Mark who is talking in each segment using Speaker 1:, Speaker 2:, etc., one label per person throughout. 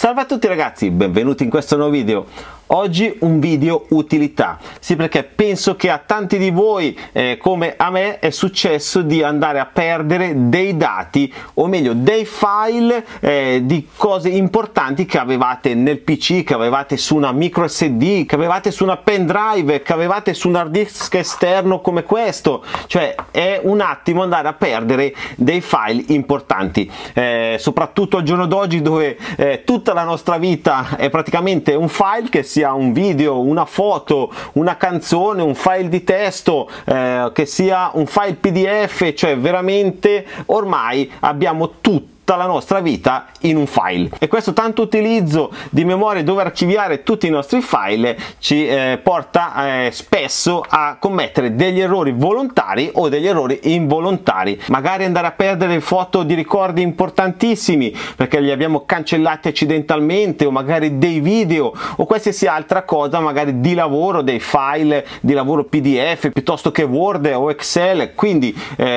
Speaker 1: Salve a tutti ragazzi, benvenuti in questo nuovo video. Oggi un video utilità, sì, perché penso che a tanti di voi come a me è successo di andare a perdere dei dati, o meglio dei file di cose importanti che avevate nel PC, che avevate su una micro SD, che avevate su una pendrive, che avevate su un hard disk esterno come questo. Cioè è un attimo andare a perdere dei file importanti, soprattutto al giorno d'oggi dove tutta la nostra vita è praticamente un file, che sia un video, una foto, una canzone, un file di testo, che sia un file PDF. Cioè veramente ormai abbiamo tutta la nostra vita in un file, e questo tanto utilizzo di memoria, dove archiviare tutti i nostri file, ci porta spesso a commettere degli errori volontari o degli errori involontari. Magari andare a perdere foto di ricordi importantissimi perché li abbiamo cancellati accidentalmente, o magari dei video o qualsiasi altra cosa, magari di lavoro, dei file di lavoro PDF piuttosto che Word o Excel. Quindi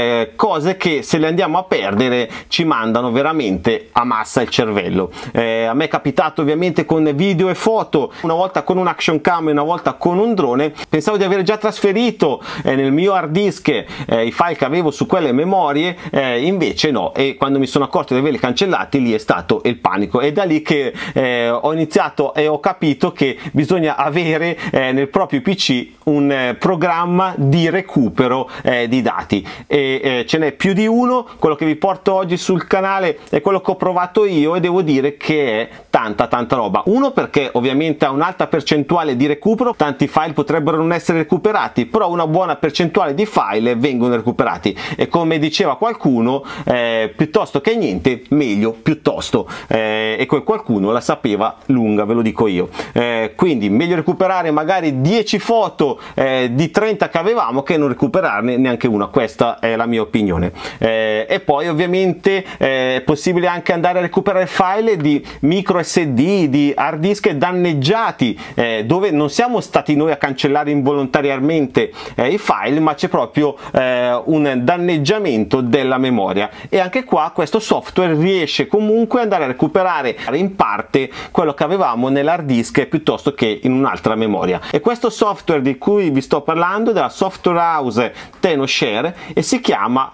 Speaker 1: cose che, se le andiamo a perdere, ci mandano veramente a massa il cervello. A me è capitato ovviamente con video e foto, una volta con un action cam e una volta con un drone. Pensavo di aver già trasferito nel mio hard disk i file che avevo su quelle memorie, invece no, e quando mi sono accorto di averli cancellati, lì è stato il panico. È da lì che ho iniziato e ho capito che bisogna avere nel proprio PC un programma di recupero di dati, e ce n'è più di uno. Quello che vi porto oggi sul canale è quello che ho provato io, e devo dire che è tanta roba. Uno, perché ovviamente ha un'alta percentuale di recupero, tanti file potrebbero non essere recuperati, però una buona percentuale di file vengono recuperati, e come diceva qualcuno, piuttosto che niente, meglio piuttosto, e quel qualcuno la sapeva lunga, ve lo dico io. Quindi meglio recuperare magari 10 foto di 30 che avevamo, che non recuperarne neanche una. Questa è la mia opinione. E poi ovviamente è possibile anche andare a recuperare file di micro SD, di hard disk danneggiati, dove non siamo stati noi a cancellare involontariamente i file, ma c'è proprio un danneggiamento della memoria, e anche qua questo software riesce comunque ad andare a recuperare in parte quello che avevamo nell'hard disk piuttosto che in un'altra memoria. E questo software di cui vi sto parlando, della software house Tenorshare, e si chiama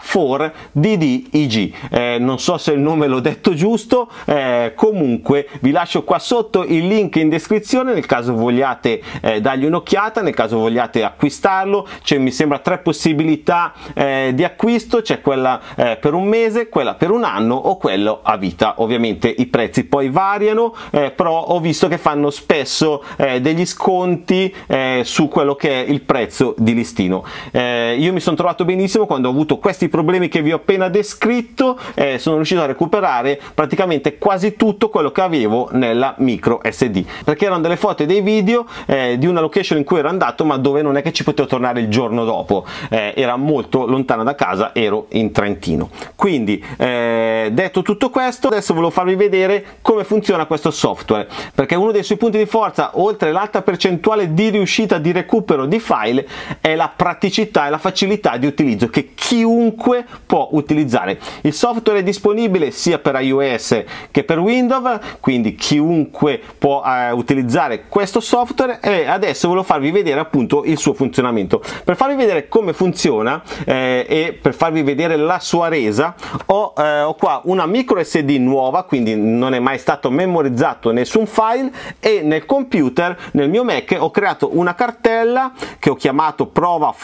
Speaker 1: 4DDEG. Non so se il nome l'ho detto giusto, comunque vi lascio qua sotto il link in descrizione nel caso vogliate dargli un'occhiata, nel caso vogliate acquistarlo. Mi sembra 3 possibilità di acquisto: c'è quella per un mese, quella per un anno o quello a vita. Ovviamente i prezzi poi variano, però ho visto che fanno spesso degli sconti su quello che è il prezzo di listino. Io mi sono trovato benissimo quando ho avuto questi problemi che vi ho appena descritto. Sono riuscito a recuperare praticamente quasi tutto quello che avevo nella micro SD, perché erano delle foto e dei video di una location in cui ero andato, ma dove non è che ci potevo tornare il giorno dopo, era molto lontana da casa, ero in Trentino. Quindi detto tutto questo, adesso volevo farvi vedere come funziona questo software, perché uno dei suoi punti di forza, oltre l'alta percentuale di riuscita di recupero di file, è la praticità e la facilità di utilizzo che chiunque può utilizzare. Il software è disponibile sia per iOS che per Windows, quindi chiunque può utilizzare questo software, e adesso volevo farvi vedere appunto il suo funzionamento. Per farvi vedere come funziona e per farvi vedere la sua resa, ho qua una micro SD nuova, quindi non è mai stato memorizzato nessun file, e nel computer, nel mio Mac, ho creato una cartella che ho chiamato prova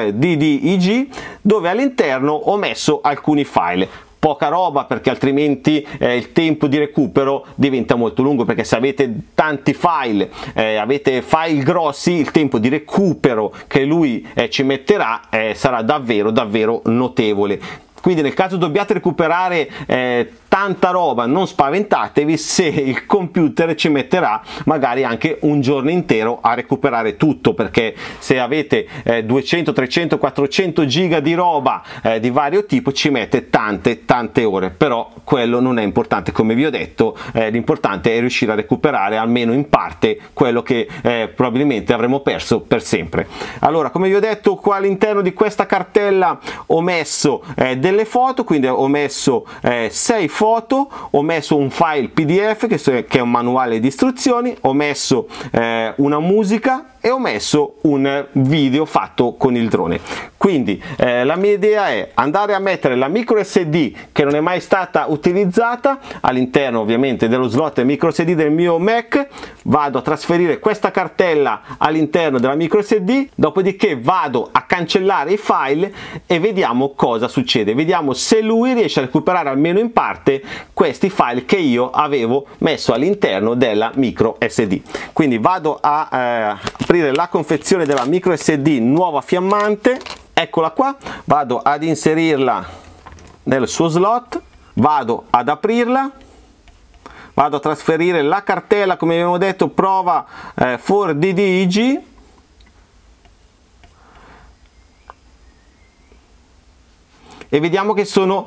Speaker 1: 4DDEG, dove all'interno ho messo alcuni file. Poca roba, perché altrimenti il tempo di recupero diventa molto lungo, perché se avete tanti file, avete file grossi, il tempo di recupero che lui ci metterà sarà davvero notevole. Quindi nel caso dobbiate recuperare tanta roba, non spaventatevi se il computer ci metterà magari anche un giorno intero a recuperare tutto, perché se avete 200, 300, 400 giga di roba di vario tipo, ci mette tante ore. Però quello non è importante, come vi ho detto, l'importante è riuscire a recuperare almeno in parte quello che probabilmente avremo perso per sempre. Allora, come vi ho detto, qua all'interno di questa cartella ho messo delle delle foto, quindi ho messo 6 foto, ho messo un file PDF che è un manuale di istruzioni, ho messo una musica e ho messo un video fatto con il drone. Quindi la mia idea è andare a mettere la micro SD che non è mai stata utilizzata all'interno ovviamente dello slot micro SD del mio Mac, vado a trasferire questa cartella all'interno della micro SD, dopodiché vado a cancellare i file e vediamo cosa succede, vediamo se lui riesce a recuperare almeno in parte questi file che io avevo messo all'interno della micro SD. Quindi vado a aprire la confezione della micro SD nuova fiammante, eccola qua, vado ad inserirla nel suo slot, vado ad aprirla, vado a trasferire la cartella, come abbiamo detto, prova 4DDIG, e vediamo che sono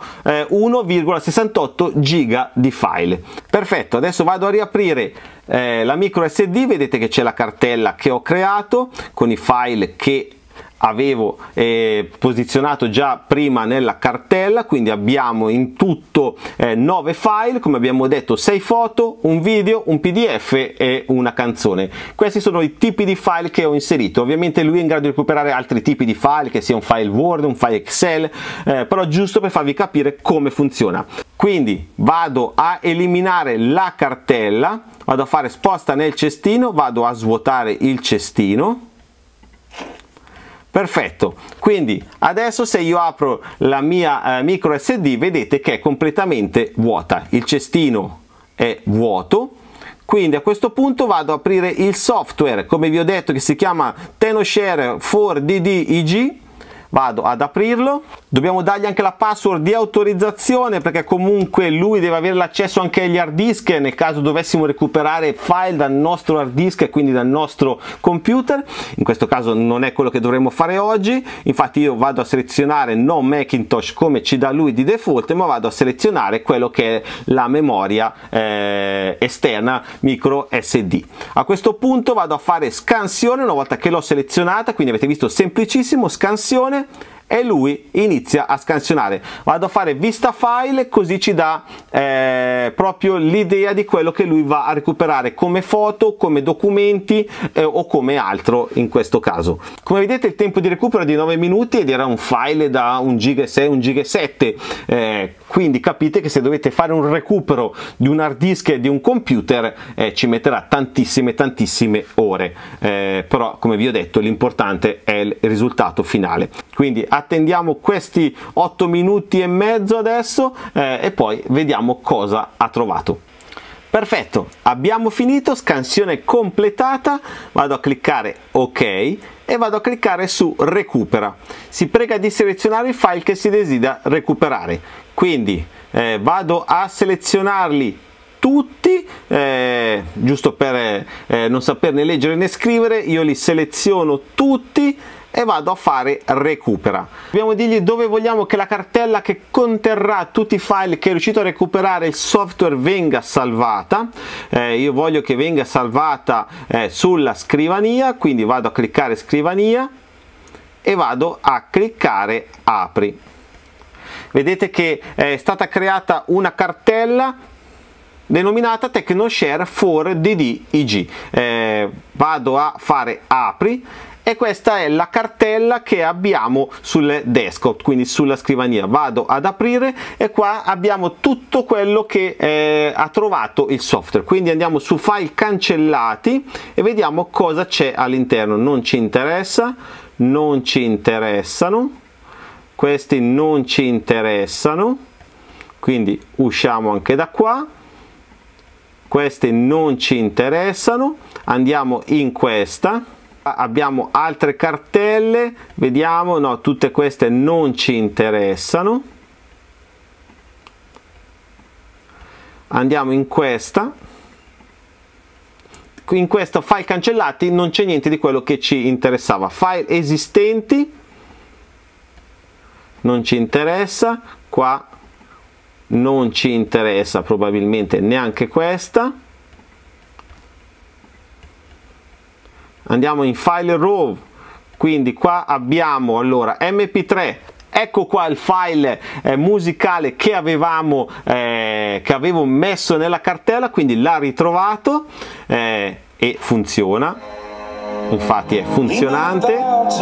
Speaker 1: 1,68 giga di file. Perfetto, adesso vado a riaprire la micro SD, vedete che c'è la cartella che ho creato con i file che avevo posizionato già prima nella cartella, quindi abbiamo in tutto 9 file, come abbiamo detto 6 foto, un video, un PDF e una canzone. Questi sono i tipi di file che ho inserito. Ovviamente lui è in grado di recuperare altri tipi di file, che sia un file Word, un file Excel, però giusto per farvi capire come funziona. Quindi vado a eliminare la cartella, vado a fare sposta nel cestino, vado a svuotare il cestino. Perfetto, quindi adesso se io apro la mia micro SD vedete che è completamente vuota, il cestino è vuoto, quindi a questo punto vado ad aprire il software, come vi ho detto, che si chiama TenoShare 4DDIG, vado ad aprirlo, dobbiamo dargli anche la password di autorizzazione perché comunque lui deve avere l'accesso anche agli hard disk nel caso dovessimo recuperare file dal nostro hard disk e quindi dal nostro computer. In questo caso non è quello che dovremmo fare oggi, infatti io vado a selezionare non Macintosh come ci dà lui di default, ma vado a selezionare quello che è la memoria esterna micro SD. A questo punto vado a fare scansione una volta che l'ho selezionata, quindi avete visto, semplicissimo, scansione, e lui inizia a scansionare. Vado a fare vista file, così ci dà proprio l'idea di quello che lui va a recuperare come foto, come documenti o come altro in questo caso. Come vedete il tempo di recupero è di 9 minuti ed era un file da 1,6 giga, 1,7 giga, quindi capite che se dovete fare un recupero di un hard disk e di un computer ci metterà tantissime ore, però come vi ho detto l'importante è il risultato finale. Quindi attendiamo questi 8 minuti e mezzo adesso e poi vediamo cosa ha trovato. Perfetto, abbiamo finito, scansione completata, vado a cliccare ok e vado a cliccare su recupera. Si prega di selezionare il file che si desidera recuperare, quindi vado a selezionarli tutti, giusto per non saperne leggere né scrivere, io li seleziono tutti e vado a fare recupera. Dobbiamo dirgli dove vogliamo che la cartella che conterrà tutti i file che è riuscito a recuperare il software venga salvata. Io voglio che venga salvata sulla scrivania, quindi vado a cliccare scrivania e vado a cliccare apri. Vedete che è stata creata una cartella denominata TenoShare 4DDIG. Vado a fare apri e questa è la cartella che abbiamo sul desktop, quindi sulla scrivania. Vado ad aprire e qua abbiamo tutto quello che ha trovato il software, quindi andiamo su file cancellati e vediamo cosa c'è all'interno. Non ci interessa, non ci interessano, questi non ci interessano, quindi usciamo anche da qua. Queste non ci interessano, andiamo in questa, abbiamo altre cartelle, vediamo, no, tutte queste non ci interessano, andiamo in questa, in questo file cancellati non c'è niente di quello che ci interessava. File esistenti non ci interessa, qua non ci interessa probabilmente neanche questa. Andiamo in file raw, quindi qua abbiamo allora mp3, ecco qua il file musicale che avevo messo nella cartella, quindi l'ha ritrovato e funziona, infatti è funzionante.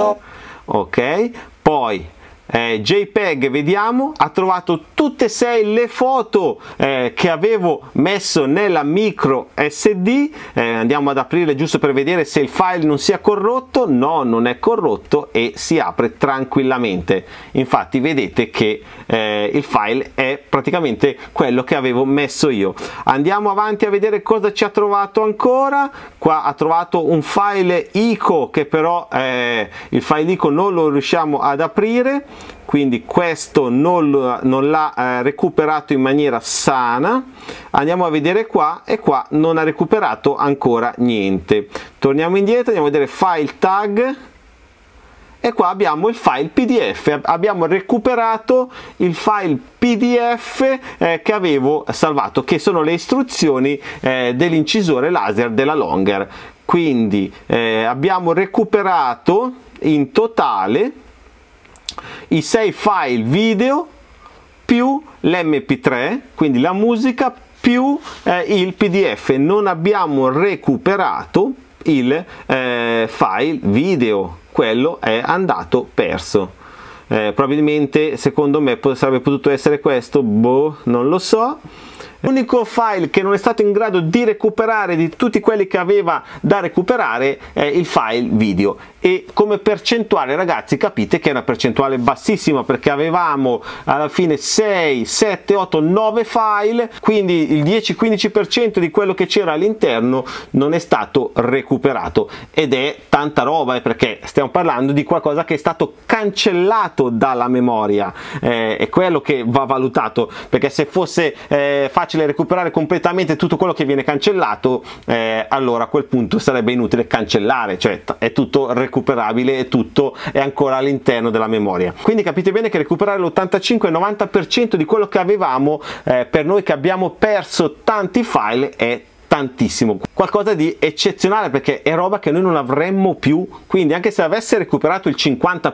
Speaker 1: Ok, poi JPEG, vediamo, ha trovato tutte e 6 le foto che avevo messo nella micro SD. Andiamo ad aprirle giusto per vedere se il file non sia corrotto. No, non è corrotto e si apre tranquillamente. Infatti vedete che il file è praticamente quello che avevo messo io. Andiamo avanti a vedere cosa ci ha trovato ancora. Qua ha trovato un file ICO che però il file ICO non lo riusciamo ad aprire, quindi questo non l'ha recuperato in maniera sana. Andiamo a vedere qua e qua non ha recuperato ancora niente. Torniamo indietro, andiamo a vedere file tag e qua abbiamo il file PDF. Abbiamo recuperato il file PDF che avevo salvato, che sono le istruzioni dell'incisore laser della Longer. Quindi abbiamo recuperato in totale i 6 file video più l'MP3, quindi la musica più il PDF. Non abbiamo recuperato il file video, quello è andato perso. Probabilmente, secondo me, sarebbe potuto essere questo, boh, non lo so. L'unico file che non è stato in grado di recuperare di tutti quelli che aveva da recuperare è il file video, e come percentuale, ragazzi, capite che è una percentuale bassissima, perché avevamo alla fine 6, 7, 8, 9 file, quindi il 10-15% di quello che c'era all'interno non è stato recuperato, ed è tanta roba, perché stiamo parlando di qualcosa che è stato cancellato dalla memoria. È quello che va valutato, perché se fosse facile recuperare completamente tutto quello che viene cancellato, allora a quel punto sarebbe inutile cancellare, cioè è tutto recuperabile e tutto è ancora all'interno della memoria. Quindi capite bene che recuperare l'85-90% di quello che avevamo, per noi che abbiamo perso tanti file, è tantissimo, qualcosa di eccezionale, perché è roba che noi non avremmo più. Quindi anche se avesse recuperato il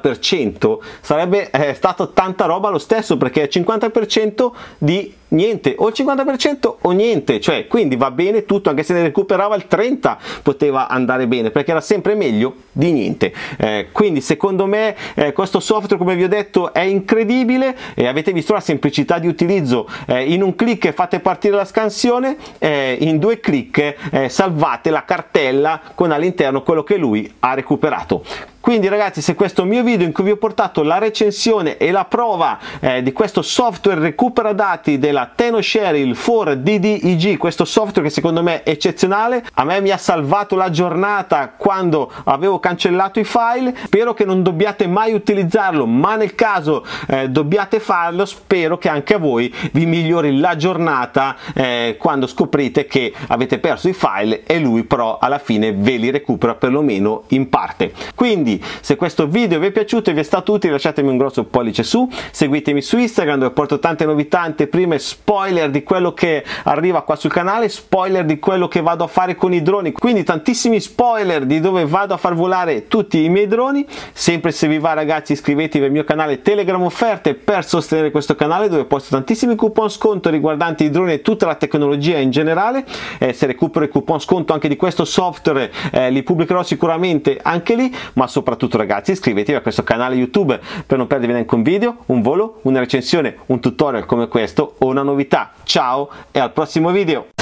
Speaker 1: 50% sarebbe stato tanta roba lo stesso, perché è il 50% di niente, o il 50% o niente, cioè quindi va bene tutto, anche se ne recuperava il 30% poteva andare bene, perché era sempre meglio di niente. Quindi secondo me questo software, come vi ho detto, è incredibile, e avete visto la semplicità di utilizzo. In un clic fate partire la scansione, in 2 clic salvate la cartella con all'interno quello che lui ha recuperato. Quindi ragazzi, se questo mio video in cui vi ho portato la recensione e la prova di questo software recupera dati della Tenorshare, il 4DDIG, questo software che secondo me è eccezionale, a me mi ha salvato la giornata quando avevo cancellato i file, spero che non dobbiate mai utilizzarlo, ma nel caso dobbiate farlo, spero che anche a voi vi migliori la giornata quando scoprite che avete perso i file e lui però alla fine ve li recupera perlomeno in parte. Quindi se questo video vi è piaciuto e vi è stato utile, lasciatemi un grosso pollice su, seguitemi su Instagram dove porto tante novità, anteprime, spoiler di quello che arriva qua sul canale, spoiler di quello che vado a fare con i droni, quindi tantissimi spoiler di dove vado a far volare tutti i miei droni. Sempre, se vi va ragazzi, iscrivetevi al mio canale Telegram Offerte per sostenere questo canale, dove posto tantissimi coupon sconto riguardanti i droni e tutta la tecnologia in generale. Se recupero i coupon sconto anche di questo software li pubblicherò sicuramente anche lì, ma soprattutto ragazzi iscrivetevi a questo canale YouTube per non perdervi neanche un video, un volo, una recensione, un tutorial come questo o una novità. Ciao e al prossimo video!